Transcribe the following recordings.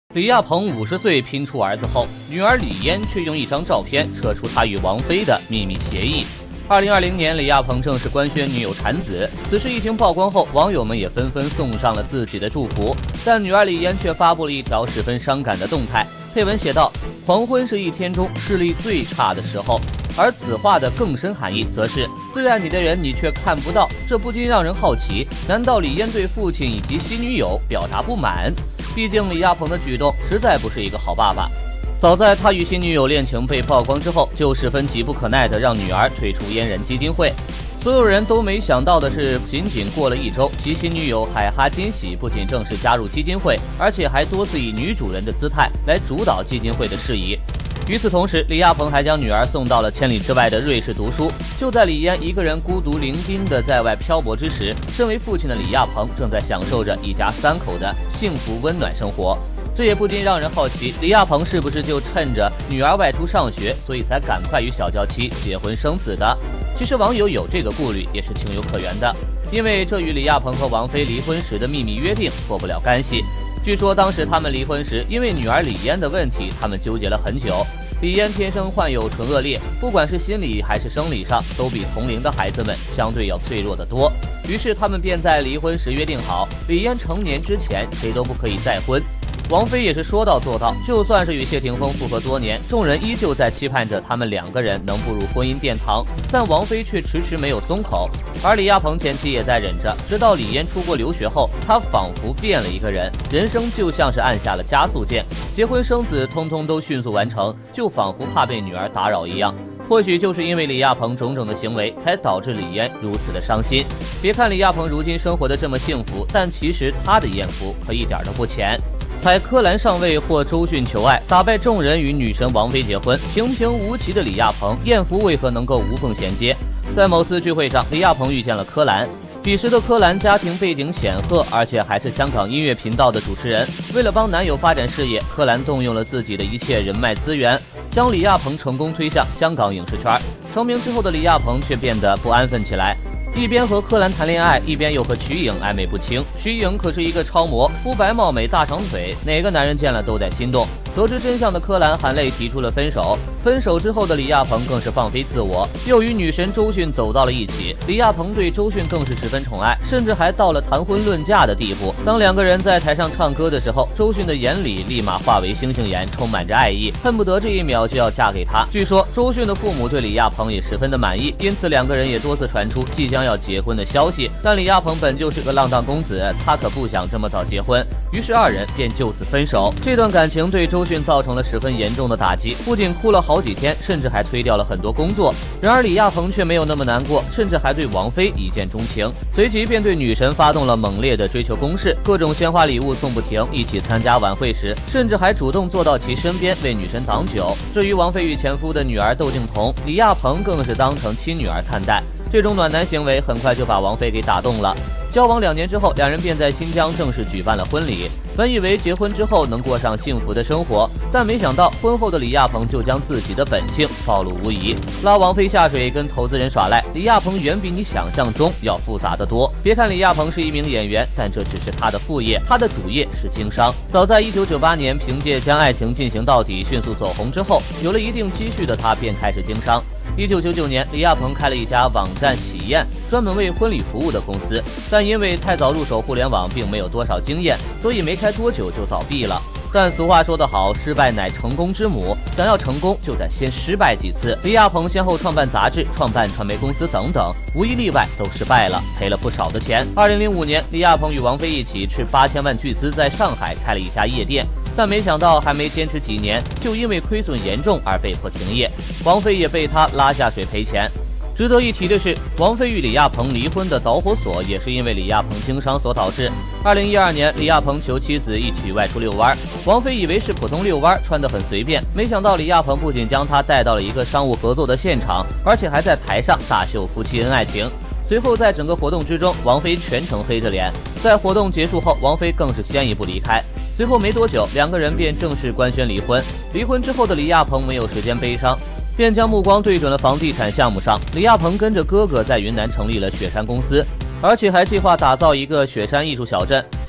李亚鹏50岁拼出儿子后，女儿李嫣却用一张照片扯出他与王菲的秘密协议。2020年，李亚鹏正式官宣女友产子，此事一经曝光后，网友们也纷纷送上了自己的祝福。但女儿李嫣却发布了一条十分伤感的动态，配文写道：“黄昏是一天中视力最差的时候。”而此话的更深含义则是最爱你的人你却看不到，这不禁让人好奇，难道李嫣对父亲以及新女友表达不满？毕竟李亚鹏的举动实在不是一个好爸爸。早在他与新女友恋情被曝光之后，就十分急不可耐地让女儿退出嫣然基金会。所有人都没想到的是，仅仅过了1周，其新女友海哈金喜不仅正式加入基金会，而且还多次以女主人的姿态来主导基金会的事宜。与此同时，李亚鹏还将女儿送到了千里之外的瑞士读书。就在李嫣一个人孤独伶仃的在外漂泊之时，身为父亲的李亚鹏正在享受着一家3口的幸福温暖生活。这也不禁让人好奇，李亚鹏是不是就趁着女儿外出上学，所以才赶快与小娇妻结婚生子的？其实网友有这个顾虑也是情有可原的，因为这与李亚鹏和王菲离婚时的秘密约定脱不了干系。据说当时他们离婚时，因为女儿李嫣的问题，他们纠结了很久。李嫣天生患有唇腭裂，不管是心理还是生理上，都比同龄的孩子们相对要脆弱得多。于是他们便在离婚时约定好，李嫣成年之前谁都不可以再婚。王菲也是说到做到，就算是与谢霆锋复合多年，众人依旧在期盼着他们2个人能步入婚姻殿堂，但王菲却迟迟没有松口。而李亚鹏前期也在忍着，直到李嫣出国留学后，他仿佛变了一个人，人生就像是按下了加速键，结婚生子通通都迅速完成，就仿佛怕被女儿打扰一样。或许就是因为李亚鹏种种的行为，才导致李嫣如此的伤心。别看李亚鹏如今生活的这么幸福，但其实他的艳福可一点都不浅。采柯蓝上位或周迅求爱，打败众人与女神王菲结婚，平平无奇的李亚鹏艳福为何能够无缝衔接？在某次聚会上，李亚鹏遇见了柯蓝。彼时的柯蓝家庭背景显赫，而且还是香港音乐频道的主持人。为了帮男友发展事业，柯蓝动用了自己的一切人脉资源，将李亚鹏成功推向香港影视圈。成名之后的李亚鹏却变得不安分起来，一边和柯蓝谈恋爱，一边又和瞿颖暧昧不清。瞿颖可是一个超模，肤白貌美，大长腿，哪个男人见了都得心动。得知真相的柯蓝含泪提出了分手。分手之后的李亚鹏更是放飞自我，又与女神周迅走到了一起。李亚鹏对周迅更是十分宠爱，甚至还到了谈婚论嫁的地步。当2个人在台上唱歌的时候，周迅的眼里立马化为星星眼，充满着爱意，恨不得这一秒就要嫁给他。据说周迅的父母对李亚鹏也十分的满意，因此2个人也多次传出即将要结婚的消息。但李亚鹏本就是个浪荡公子，他可不想这么早结婚，于是2人便就此分手。这段感情对周迅造成了十分严重的打击，不仅哭了好几天，甚至还推掉了很多工作。然而李亚鹏却没有那么难过，甚至还对王菲一见钟情，随即便对女神发动了猛烈的追求攻势，各种鲜花礼物送不停，一起参加晚会时，甚至还主动坐到其身边为女神挡酒。至于王菲与前夫的女儿窦靖童，李亚鹏更是当成亲女儿看待。这种暖男行为很快就把王菲给打动了。交往2年之后，2人便在新疆正式举办了婚礼。本以为结婚之后能过上幸福的生活，但没想到婚后的李亚鹏就将自己的本性暴露无遗，拉王菲下水，跟投资人耍赖。李亚鹏远比你想象中要复杂得多。别看李亚鹏是一名演员，但这只是他的副业，他的主业是经商。早在1998年，凭借将爱情进行到底迅速走红之后，有了一定积蓄的他便开始经商。1999年，李亚鹏开了一家网站喜宴，专门为婚礼服务的公司，但因为太早入手互联网，并没有多少经验，所以没开多久就倒闭了。但俗话说得好，失败乃成功之母，想要成功就得先失败几次。李亚鹏先后创办杂志、创办传媒公司等等，无一例外都失败了，赔了不少的钱。2005年，李亚鹏与王菲一起斥8000万巨资在上海开了一家夜店，但没想到还没坚持几年，就因为亏损严重而被迫停业，王菲也被他拉下水赔钱。值得一提的是，王菲与李亚鹏离婚的导火索也是因为李亚鹏经商所导致。2012年，李亚鹏求妻子一起外出遛弯，王菲以为是普通遛弯，穿得很随便，没想到李亚鹏不仅将她带到了一个商务合作的现场，而且还在台上大秀夫妻恩爱情。随后在整个活动之中，王菲全程黑着脸。在活动结束后，王菲更是先一步离开。随后没多久，2个人便正式官宣离婚。离婚之后的李亚鹏没有时间悲伤，便将目光对准了房地产项目上。李亚鹏跟着哥哥在云南成立了雪山公司，而且还计划打造一个雪山艺术小镇，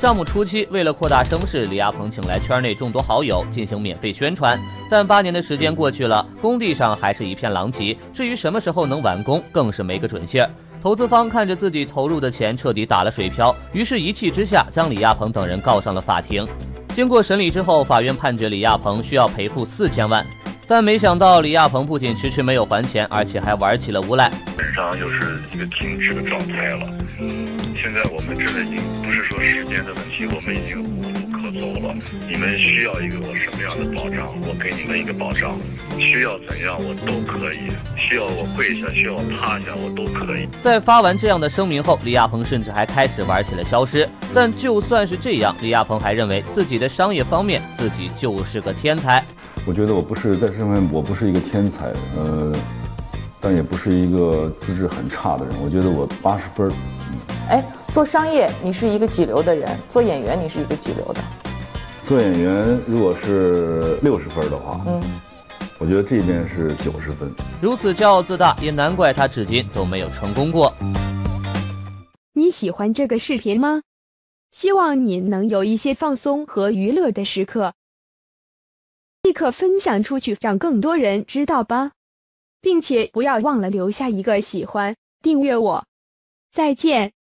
项目初期，为了扩大声势，李亚鹏请来圈内众多好友进行免费宣传。但8年的时间过去了，工地上还是一片狼藉。至于什么时候能完工，更是没个准信儿。投资方看着自己投入的钱彻底打了水漂，于是一气之下将李亚鹏等人告上了法庭。经过审理之后，法院判决李亚鹏需要赔付4000万。但没想到李亚鹏不仅迟迟没有还钱，而且还玩起了无赖。 基本上又是一个停止的状态了。现在我们真的已经不是说时间的问题，我们已经无路可走了。你们需要一个我什么样的保障，我给你们一个保障。需要怎样我都可以，需要我跪下，需要我趴下，我都可以。 在发完这样的声明后，李亚鹏甚至还开始玩起了消失。但就算是这样，李亚鹏还认为自己的商业方面自己就是个天才。 我觉得我不是在这方面，我不是一个天才，但也不是一个资质很差的人。我觉得我80分。 哎，做商业你是一个几流的人，做演员你是一个几流的。 做演员如果是60分的话，我觉得这边是90分。 如此骄傲自大，也难怪他至今都没有成功过。 你喜欢这个视频吗？希望你能有一些放松和娱乐的时刻。立刻分享出去，让更多人知道吧，并且不要忘了留下一个喜欢，订阅我。再见。